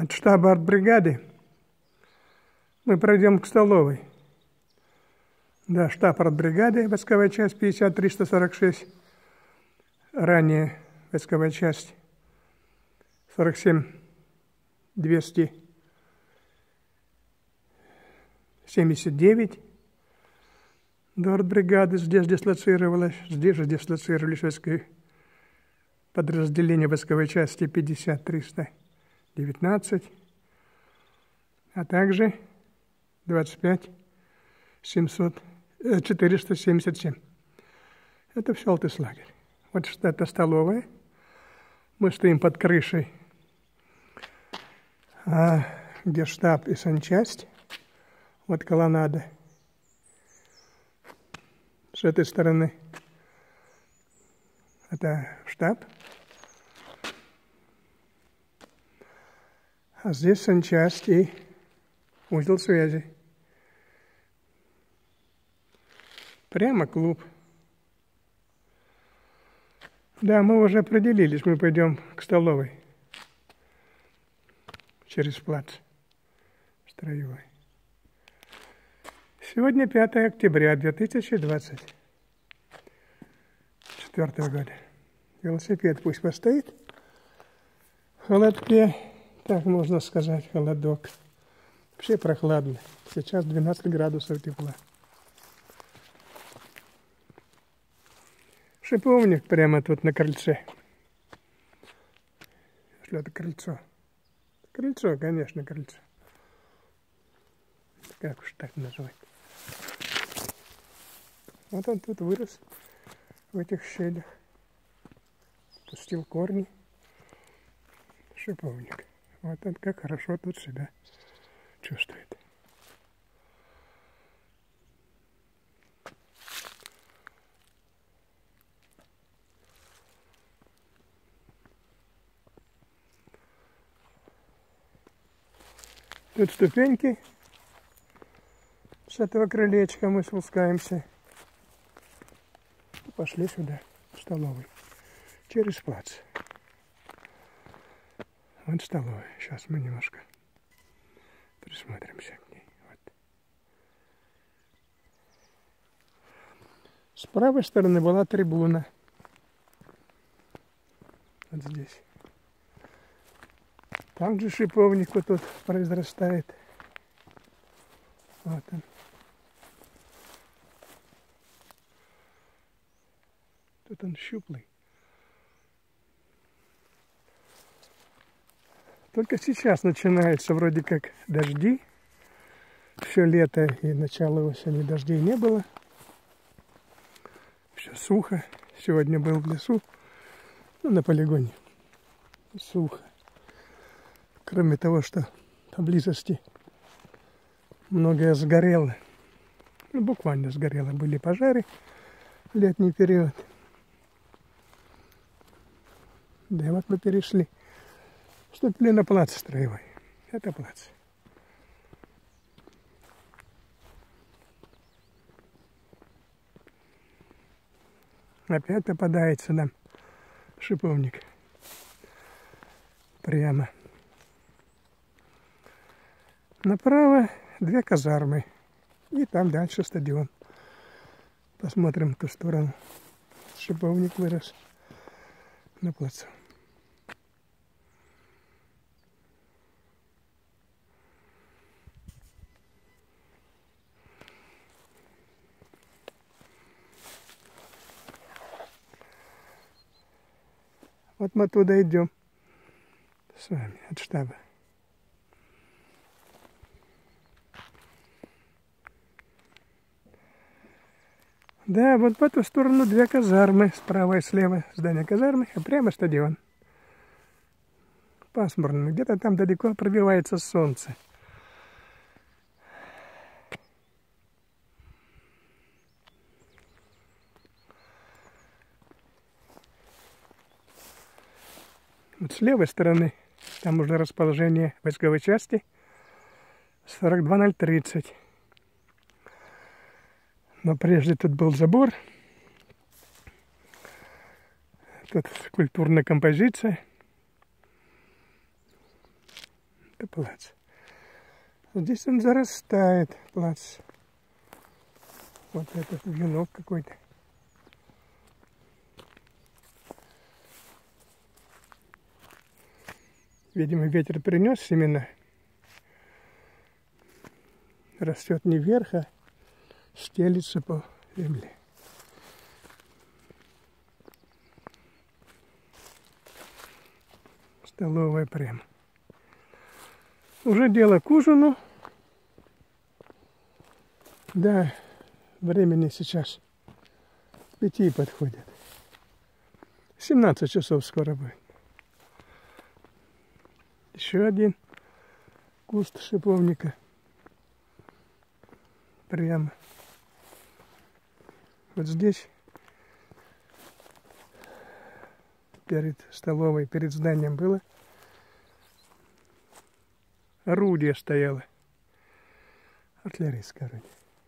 от штаба артбригады мы пройдем к столовой. Да, штаб артбригады, войсковая часть 50-346. Ранее войсковая часть 47-279. До артбригады здесь дислоцировалась. Здесь же дислоцировались войсковые подразделения войсковой части 50-319, а также 25-477. Это все Алтыслагерь. Вот это столовая. Мы стоим под крышей, где штаб и санчасть. Вот колоннада. С этой стороны это штаб. А здесь санчасть и узел связи. Прямо клуб. Да, мы уже определились, мы пойдем к столовой. Через плац строевой. Сегодня 5 октября 2024 года. Велосипед пусть постоит. В холодке, так можно сказать, холодок. Вообще прохладно. Сейчас 12 градусов тепла. Шиповник прямо тут на крыльце. Что это крыльцо? Крыльцо, конечно, крыльцо. Как уж так назвать. Вот он тут вырос, в этих щелях. Пустил корни. Шиповник. Вот он как хорошо тут себя чувствует. Тут ступеньки. С этого крылечка мы спускаемся. И пошли сюда, в столовую. Через плац. Вот столовая. Сейчас мы немножко присмотримся к ней. Вот. С правой стороны была трибуна. Вот здесь. Там же шиповник вот тут произрастает. Вот он. Тут он щуплый. Только сейчас начинается вроде как дожди. Все лето и начало осени дождей не было. Все сухо. Сегодня был в лесу, на полигоне. Сухо. Кроме того, что поблизости многое сгорело. Ну, буквально сгорело. Были пожары в летний период. Да и вот мы перешли. Вступили на плац строевой. Это плац. Опять попадается нам шиповник. Прямо. Направо 2 казармы. И там дальше стадион. Посмотрим в ту сторону. Шиповник вырос на плацу. Вот мы оттуда идем с вами от штаба. Да, вот по ту сторону 2 казармы, справа и слева здание казармы, а прямо стадион. Пасмурно, где-то там далеко пробивается солнце. Вот с левой стороны там уже расположение войсковой части 42030. Но прежде тут был забор. Тут культурная композиция. это плац. Здесь он зарастает, плац. Вот этот венок какой-то. Видимо, ветер принес семена. Растет не вверх, а стелится по земле. Столовая прямо. Уже дело к ужину. Да, времени сейчас 5 подходит. 17 часов скоро будет. Еще один куст шиповника. Прямо. Вот здесь, перед столовой, перед зданием было орудие стояло. Артиллерийское орудие.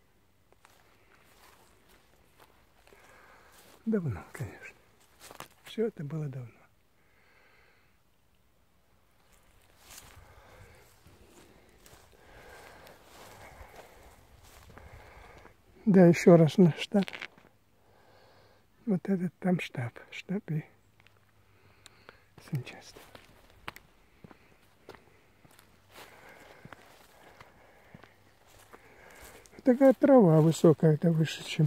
Давно, конечно. Все это было давно. Да, еще раз на штаб. Вот этот там штаб. Штаб и санчасть. Такая трава высокая, это выше, чем...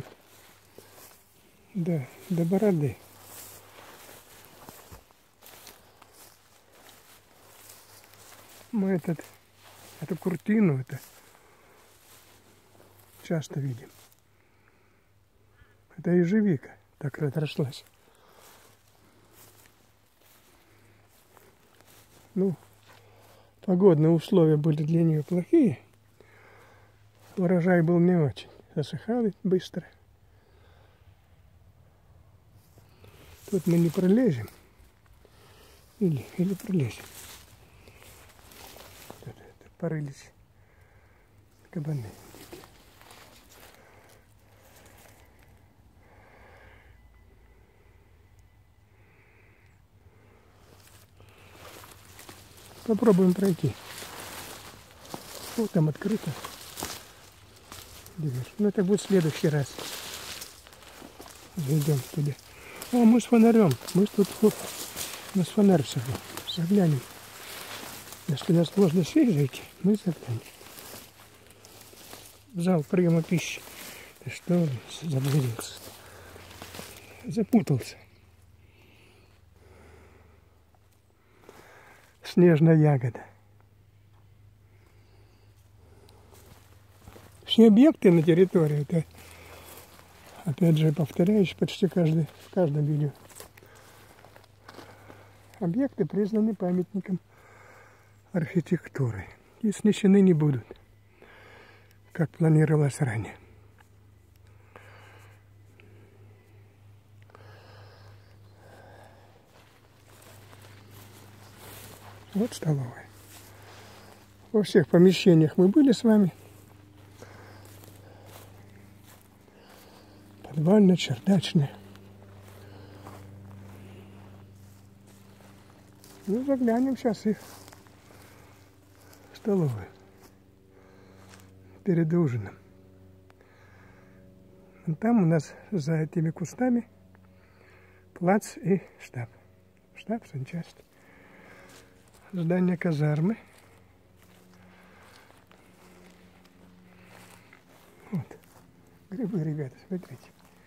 Да, до бороды. Мы эту куртину это часто видим. Это ежевика так разрослась. Ну, погодные условия были для нее плохие. Урожай был не очень. Засыхал быстро. Тут мы не пролезем. Или пролезем. Тут порылись кабаны. Попробуем пройти. Вот там открыто. Дверь. Ну это будет в следующий раз. Зайдем туда. О, мы с фонарем. Мы тут у нас фонарь сожгли. Заглянем. Если у нас можно сесть зайти, мы заглянем. В зал приема пищи. Ты что, заблудился? Запутался. Снежная ягода. Все объекты на территории, это, опять же, повторяюсь почти в каждом видео. Объекты признаны памятником архитектуры и снесены не будут, как планировалось ранее. Вот столовая. Во всех помещениях мы были с вами. Подвальная, чердачная. Ну, заглянем сейчас и в столовую. Перед ужином. Там у нас за этими кустами плац и штаб. Штаб, санчасть. Здание казармы. Вот. Грибы, ребята, смотрите.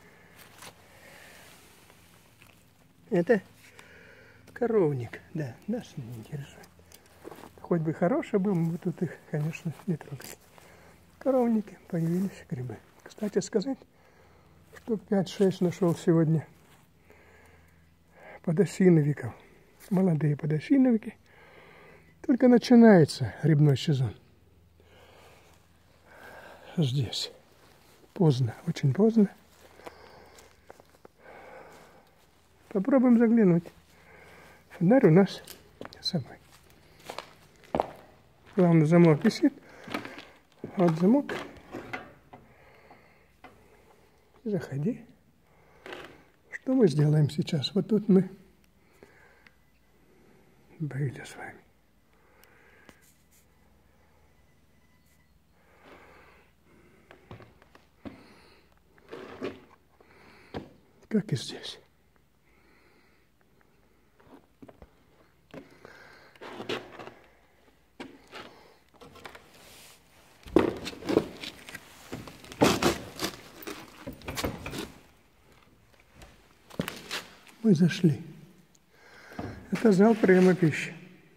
Это коровник. Да, нас не интересует. Хоть бы хороший был, мы бы тут их, конечно, не трогали. Коровники, появились грибы. Кстати сказать, штук 5-6 нашел сегодня подосиновиков. Молодые подосиновики. Только начинается грибной сезон. Здесь. Поздно, очень поздно. Попробуем заглянуть. Фонарь у нас с собой. Главное, замок висит. Вот замок. Заходи. Что мы сделаем сейчас? Вот тут мы были с вами. как и здесь. Мы зашли. Это зал приема пищи.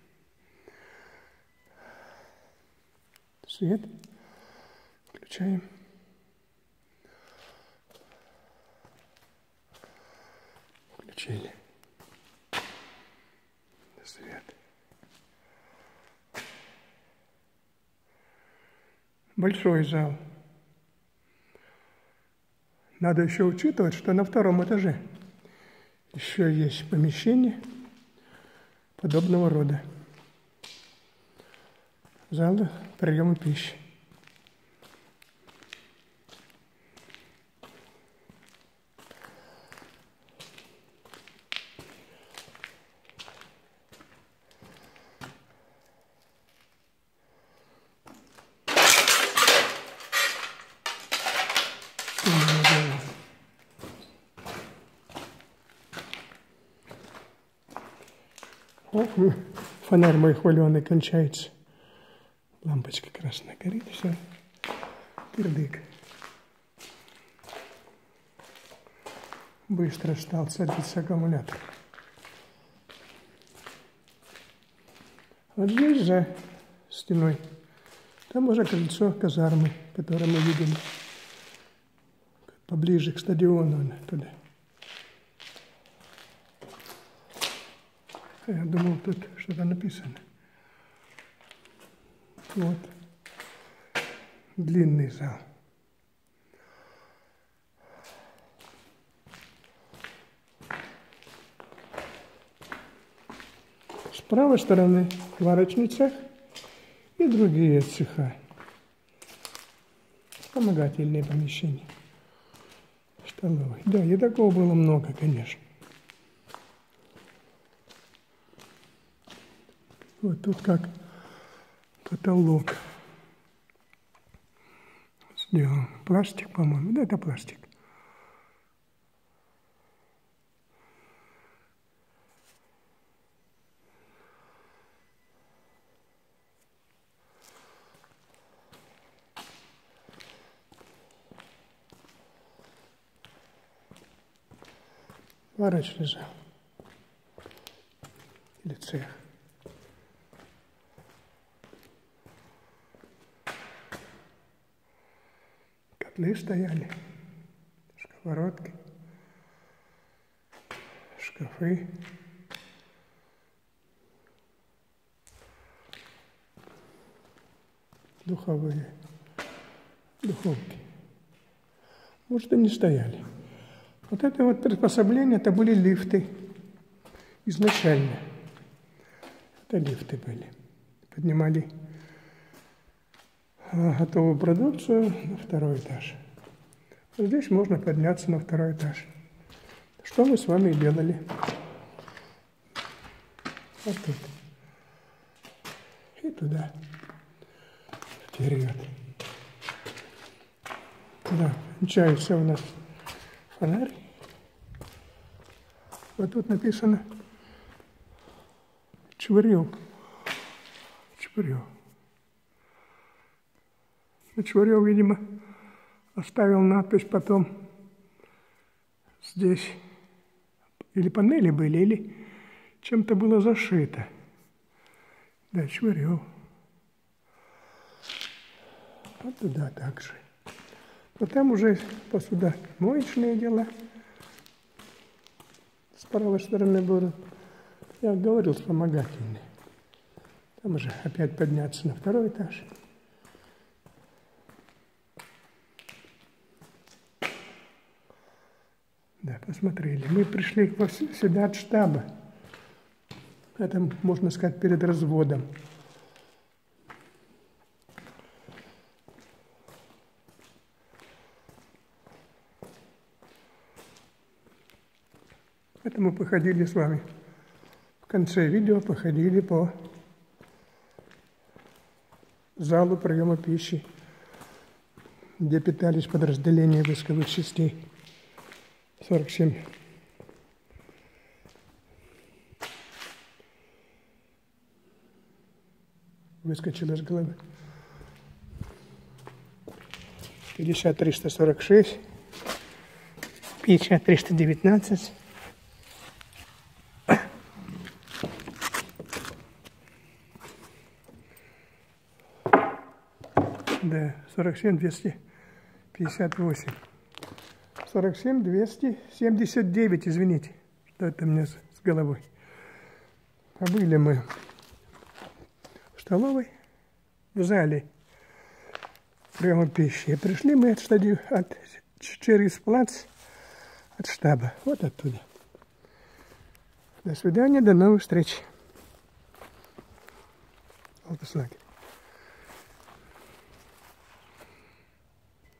Свет. Включаем. Включили. Свет. Большой зал. Надо еще учитывать, что на втором этаже еще есть помещение подобного рода. Зал приема пищи. Ох, фонарь мой хваленый кончается. Лампочка красная горит, все. Кирдык. Быстро стал садиться аккумулятор. Вот здесь за стеной. Там уже крыльцо казармы, которое мы видели. Поближе к стадиону туда. Я думал, тут что-то написано. Вот. Длинный зал. С правой стороны варочный цех и другие цеха. Вспомогательные помещения. Столовой. Да, и такого было много, конечно. Вот тут как потолок сделан. Пластик, по-моему. Да, это пластик. Варочный зал. Или цех. Котлы стояли, сковородки, шкафы. Духовые, духовки. Может, и не стояли. Вот это вот приспособление, это были лифты изначально. Это лифты были. Поднимали готовую продукцию на второй этаж. Вот здесь можно подняться на второй этаж. Что мы с вами делали? Вот тут. И туда. Вперед. Да, кончается у нас фонарь. Вот тут написано Чвырев. Чвырев. Чвырев, видимо, оставил надпись потом здесь. Или панели были, или чем-то было зашито. Да, Чвырев. Вот туда также. Но там уже посудомоечные дела. С правой стороны будут, я говорил, вспомогательные. Там уже опять подняться на второй этаж. Да, посмотрели. Мы пришли сюда от штаба. Это, можно сказать, перед разводом. Это мы походили с вами. В конце видео походили по залу приема пищи, где питались подразделения войсковых частей. 47. Выскочил из головы. 50 346. 50 319. Да, 47 258. 47 279, извините, что это у меня с головой. А были мы в столовой, в зале приема пищи. И пришли мы через плац от штаба, вот оттуда. До свидания, до новых встреч. Алтыслагерь.